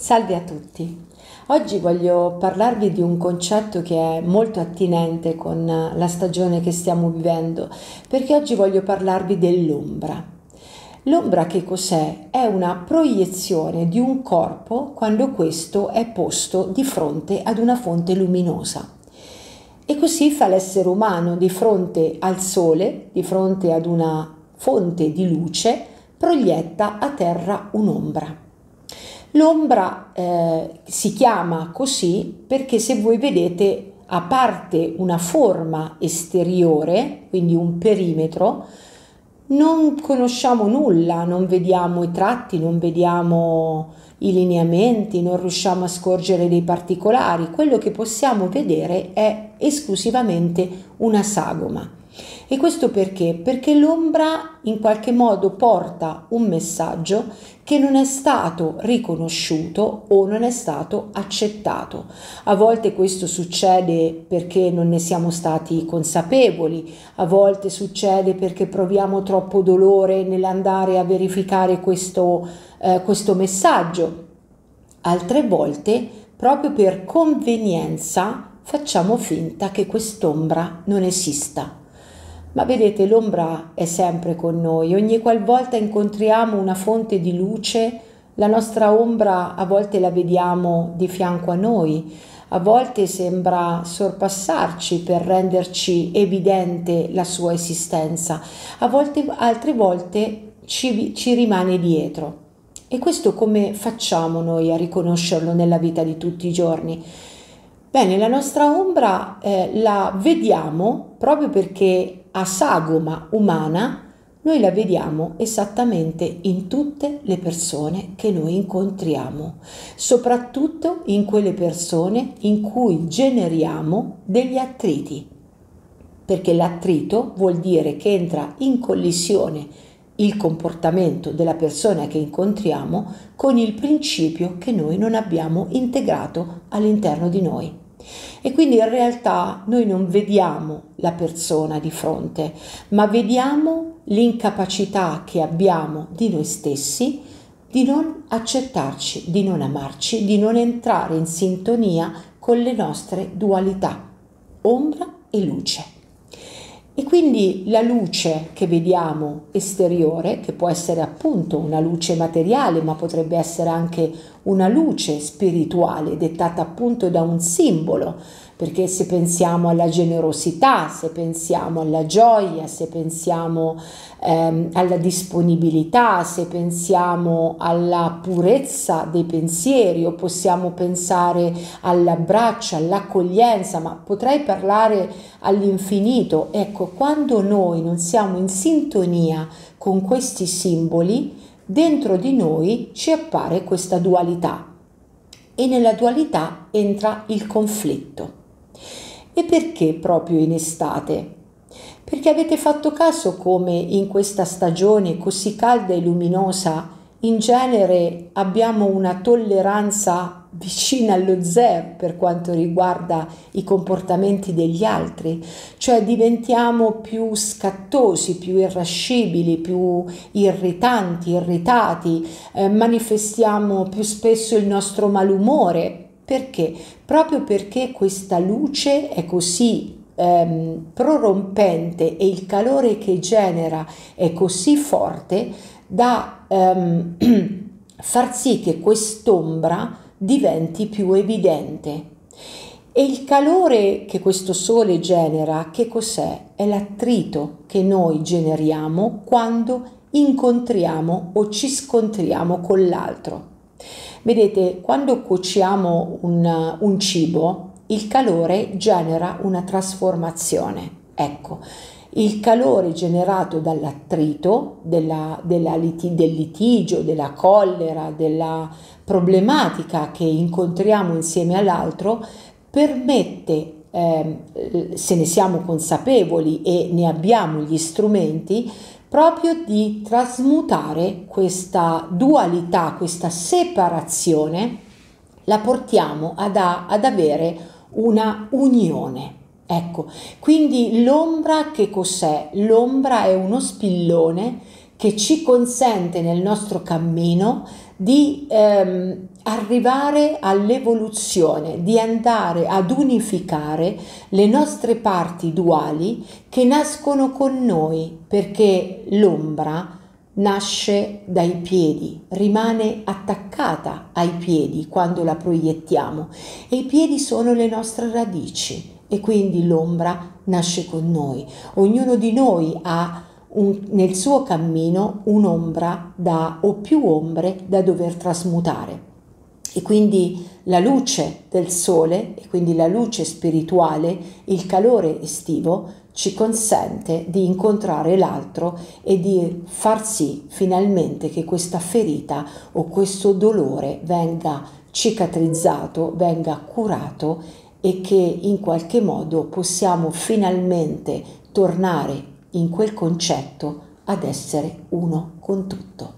Salve a tutti. Oggi voglio parlarvi di un concetto che è molto attinente con la stagione che stiamo vivendo, perché oggi voglio parlarvi dell'ombra. L'ombra che cos'è? È una proiezione di un corpo quando questo è posto di fronte ad una fonte luminosa. E così fa l'essere umano di fronte al sole, di fronte ad una fonte di luce, proietta a terra un'ombra. L'ombra si chiama così perché, se voi vedete, a parte una forma esteriore, quindi un perimetro, non conosciamo nulla, non vediamo i tratti, non vediamo i lineamenti, non riusciamo a scorgere dei particolari. Quello che possiamo vedere è esclusivamente una sagoma. E questo perché? Perché l'ombra in qualche modo porta un messaggio che non è stato riconosciuto o non è stato accettato. A volte questo succede perché non ne siamo stati consapevoli, a volte succede perché proviamo troppo dolore nell'andare a verificare questo messaggio. Altre volte, proprio per convenienza, facciamo finta che quest'ombra non esista. Ma vedete, l'ombra è sempre con noi. Ogni qualvolta incontriamo una fonte di luce, la nostra ombra a volte la vediamo di fianco a noi, a volte sembra sorpassarci per renderci evidente la sua esistenza, altre volte ci rimane dietro. E questo come facciamo noi a riconoscerlo nella vita di tutti i giorni? Bene, la nostra ombra la vediamo proprio perché a sagoma umana noi la vediamo esattamente in tutte le persone che noi incontriamo, soprattutto in quelle persone in cui generiamo degli attriti, perché l'attrito vuol dire che entra in collisione il comportamento della persona che incontriamo con il principio che noi non abbiamo integrato all'interno di noi. E quindi in realtà noi non vediamo la persona di fronte, ma vediamo l'incapacità che abbiamo di noi stessi di non accettarci, di non amarci, di non entrare in sintonia con le nostre dualità, ombra e luce. E quindi la luce che vediamo esteriore, che può essere appunto una luce materiale, ma potrebbe essere anche una luce spirituale, dettata appunto da un simbolo, perché se pensiamo alla generosità, se pensiamo alla gioia, se pensiamo alla disponibilità, se pensiamo alla purezza dei pensieri, o possiamo pensare all'abbraccio, all'accoglienza, ma potrei parlare all'infinito. Ecco, quando noi non siamo in sintonia con questi simboli, dentro di noi ci appare questa dualità e nella dualità entra il conflitto. E perché proprio in estate? Perché avete fatto caso come in questa stagione così calda e luminosa in genere abbiamo una tolleranza vicina allo zero per quanto riguarda i comportamenti degli altri, cioè diventiamo più scattosi, più irascibili, più irritanti, irritati, manifestiamo più spesso il nostro malumore. Perché? Proprio perché questa luce è così prorompente e il calore che genera è così forte da far sì che quest'ombra diventi più evidente. E il calore che questo sole genera, che cos'è? È l'attrito che noi generiamo quando incontriamo o ci scontriamo con l'altro. Vedete, quando cuociamo un cibo, il calore genera una trasformazione. Ecco, il calore generato dall'attrito, del litigio, della collera, della problematica che incontriamo insieme all'altro, permette, se ne siamo consapevoli e ne abbiamo gli strumenti, proprio di trasmutare questa dualità, questa separazione, la portiamo ad avere una unione. Ecco, quindi l'ombra che cos'è? L'ombra è uno spillone che ci consente nel nostro cammino di arrivare all'evoluzione, di andare ad unificare le nostre parti duali che nascono con noi, perché l'ombra nasce dai piedi, rimane attaccata ai piedi quando la proiettiamo e i piedi sono le nostre radici e quindi l'ombra nasce con noi. Ognuno di noi ha nel suo cammino un'ombra o più ombre da dover trasmutare. E quindi la luce del sole, e quindi la luce spirituale, il calore estivo, ci consente di incontrare l'altro e di far sì finalmente che questa ferita o questo dolore venga cicatrizzato, venga curato e che in qualche modo possiamo finalmente tornare in quel concetto ad essere uno con tutto.